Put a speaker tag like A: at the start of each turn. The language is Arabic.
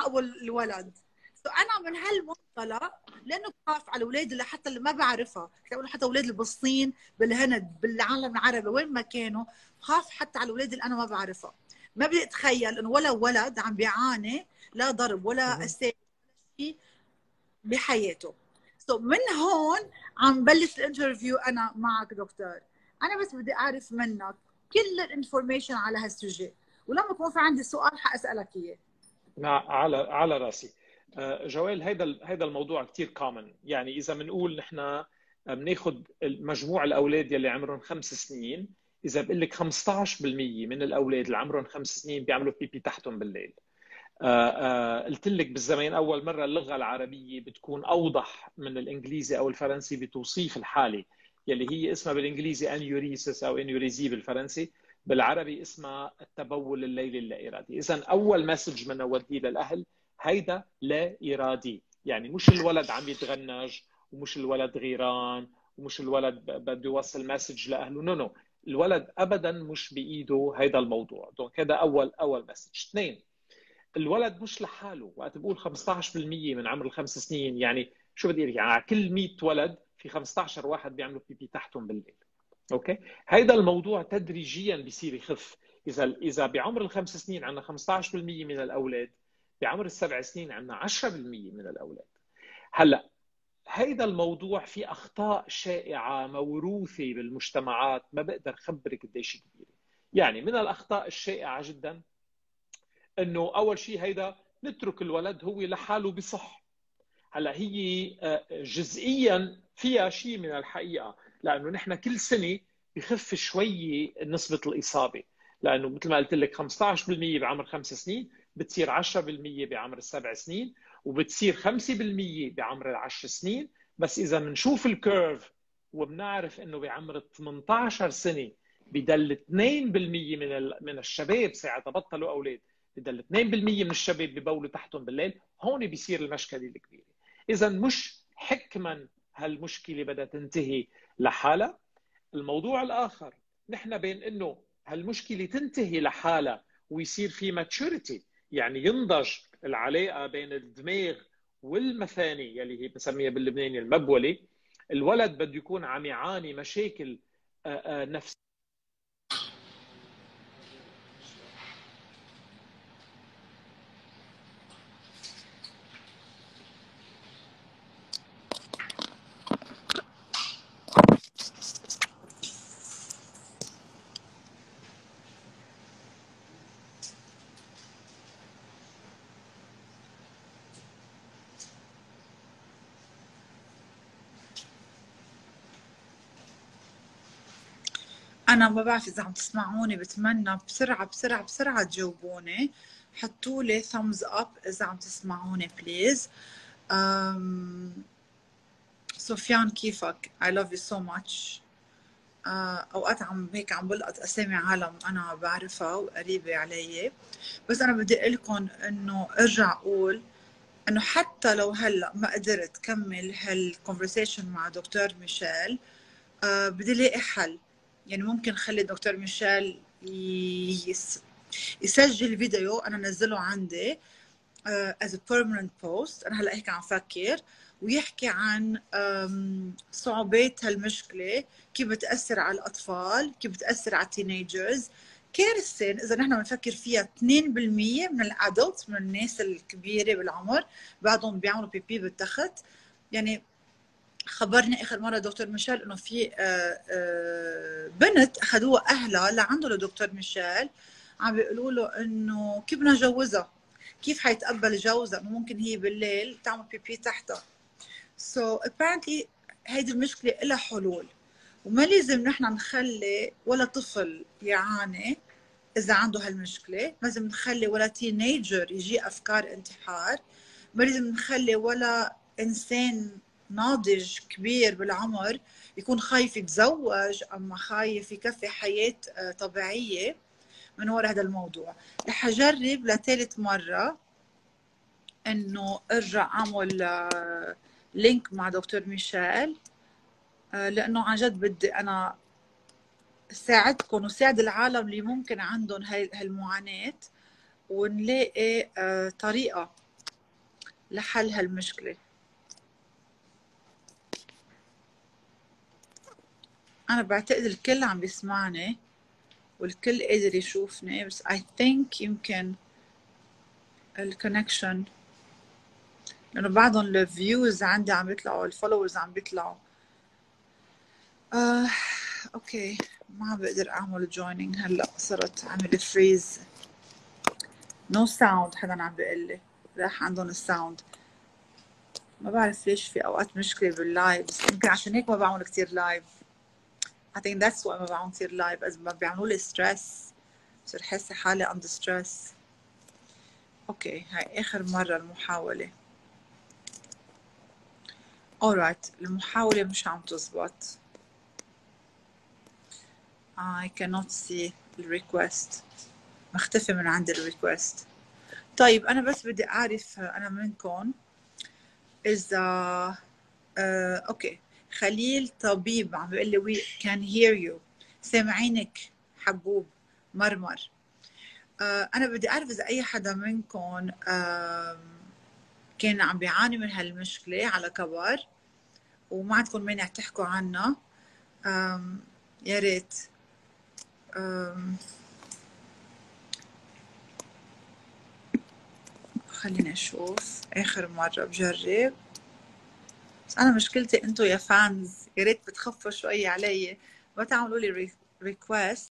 A: اقبل الولد. انا من هالمنطلق، لانه بخاف على الاولاد اللي حتى اللي ما بعرفها، حتى اولاد البسطين بالهند بالعالم العربي وين ما كانوا، بخاف حتى على الاولاد اللي انا ما بعرفها. ما بدي اتخيل انه ولا ولد عم بيعاني لا ضرب ولا اساءة شيء بحياته. من هون عم بلش الانترفيو انا معك دكتور. انا بس بدي اعرف منك كل الانفورميشن على هالسوجي، ولما يكون في عندي سؤال حاسالك اياه.
B: على راسي. جوال، هيدا الموضوع كثير كومن. يعني اذا بنقول نحن بناخذ مجموع الاولاد يلي عمرهم 5 سنين، اذا بقول لك 15% من الاولاد اللي عمرهم 5 سنين بيعملوا بيبي تحتهم بالليل. قلت لك بالزمان اول مره اللغه العربيه بتكون اوضح من الانجليزي او الفرنسي بتوصيف الحاله يلي هي اسمها بالانجليزي انيوريسيس او انيوريزي بالفرنسي، بالعربي اسمها التبول الليلي اللا ارادي. اذا اول مسج بنوديه للاهل هيدا لا ارادي، يعني مش الولد عم يتغنج ومش الولد غيران ومش الولد بده يوصل مسج لاهله، نو، الولد ابدا مش بايده هيدا الموضوع. دونك هذا اول مسج. اثنين، الولد مش لحاله. وقت بقول 15% من عمر ال5 سنين، يعني شو بدي اقول؟ يعني على كل 100 ولد في 15 واحد بيعملوا بيبي تحتهم بالليل. اوكي، هيدا الموضوع تدريجيا بيصير يخف. اذا بعمر ال5 سنين عندنا 15% من الاولاد، بعمر ال7 سنين عندنا 10% من الاولاد. هلا هيدا الموضوع في اخطاء شائعه موروثه بالمجتمعات، ما بقدر خبرك قديش كبيره. يعني من الاخطاء الشائعه جدا انه اول شيء هيدا نترك الولد هو لحاله بصح. هلا هي جزئيا فيها شيء من الحقيقه، لانه نحن كل سنه بخف شوي نسبه الاصابه، لانه مثل ما قلت لك 15% بعمر 5 سنين، بتصير 10% بعمر ال7 سنين، وبتصير 5% بعمر ال10 سنين. بس اذا بنشوف الكيرف وبنعرف انه بعمر 18 سنه بضل 2% من الشباب ساعتها بطلوا اولاد، بضل 2% من الشباب ببولوا تحتهم بالليل، هون بيصير المشكله الكبيره. اذا مش حكما هالمشكله بدها تنتهي لحالها. الموضوع الاخر، نحن بين انه هالمشكله تنتهي لحالها ويصير في ماتشوريتي، يعني ينضج العلاقه بين الدماغ والمثاني يلي هي بنسميها باللبناني المبوله، الولد بده يكون عم يعاني مشاكل نفسيه.
A: انا ما بعرف اذا عم تسمعوني، بتمنى بسرعه بسرعه بسرعه تجاوبوني. حطوا لي thumbs up اذا عم تسمعوني بليز. سفيان كيفك؟ I love you so much. اوقات عم هيك عم بلقط اسامي عالم انا بعرفها وقريبه علي، بس انا بدي اقول لكم انه ارجع اقول انه حتى لو هلا ما قدرت كمل هالكونفرسيشن مع دكتور ميشيل، بدي الاقي حل. يعني ممكن خلي الدكتور ميشيل يسجل فيديو انا نزله عندي as a permanent post. انا هلا هيك عم فكر، ويحكي عن صعوبات هالمشكله، كيف بتاثر على الاطفال، كيف بتاثر على التينيجرز. كارثه اذا نحن بنفكر فيها. 2% من الادلتس، من الناس الكبيره بالعمر، بعضهم بيعملوا بيبي بالتخت. يعني خبرني اخر مره دكتور ميشيل انه في بنت اخذوها اهلها لعنده لدكتور ميشيل، عم بيقولوا له انه كيف بدنا نجوزها، كيف حيتقبل جوزها، انه ممكن هي بالليل تعمل بيبي تحتها. سو apparently هيدي المشكله لها حلول، وما لازم نحن نخلي ولا طفل يعاني اذا عنده هالمشكله. ما لازم نخلي ولا تينيجر يجي افكار انتحار، ما لازم نخلي ولا انسان ناضج كبير بالعمر يكون خايف يتزوج اما خايف يكفي حياه طبيعيه من وراء هذا الموضوع. رح اجرب لثالث مره انه ارجع اعمل لينك مع دكتور ميشيل، لانه عن جد بدي انا ساعدكم وساعد العالم اللي ممكن عندهم هالمعاناه، ونلاقي طريقه لحل هالمشكلة. أنا بعتقد الكل عم بيسمعني والكل قادر يشوفني، بس I think يمكن الكونكشن، لأنه بعضهم الفيوز عندي عم بيطلعوا، الفولورز عم بيطلعوا. اوكي، ما عم بقدر اعمل جوينينج هلا، صرت عامل فريز. نو ساوند، حدا عم بيقول لي راح عندهم الساوند. ما بعرف ليش في اوقات مشكله باللايف، بس يمكن عشان هيك ما بعمل كثير لايف. I think that's why ما بعمل كثير لايف، إذا ما بيعملوا لي ستريس بصير حاسه حالي under ستريس. اوكي، هاي اخر مره المحاوله. alright، المحاوله مش عم تزبط. I cannot see الريكوست، مختفي من عند الريكوست. طيب أنا بس بدي أعرف أنا منكم إذا أوكي. خليل طبيب عم بيقول لي we can hear you، سامعينك حبوب مرمر. أنا بدي أعرف إذا أي حدا منكم كان عم بيعاني من هالمشكلة على كبر وما عندكم مانع تحكوا عنها. يا ريت. خليني أشوف آخر مرة بجرب. بس أنا مشكلتي أنتو يا فانز، يا ريت بتخفوا شوي علي، ما تعملوا لي ريكوست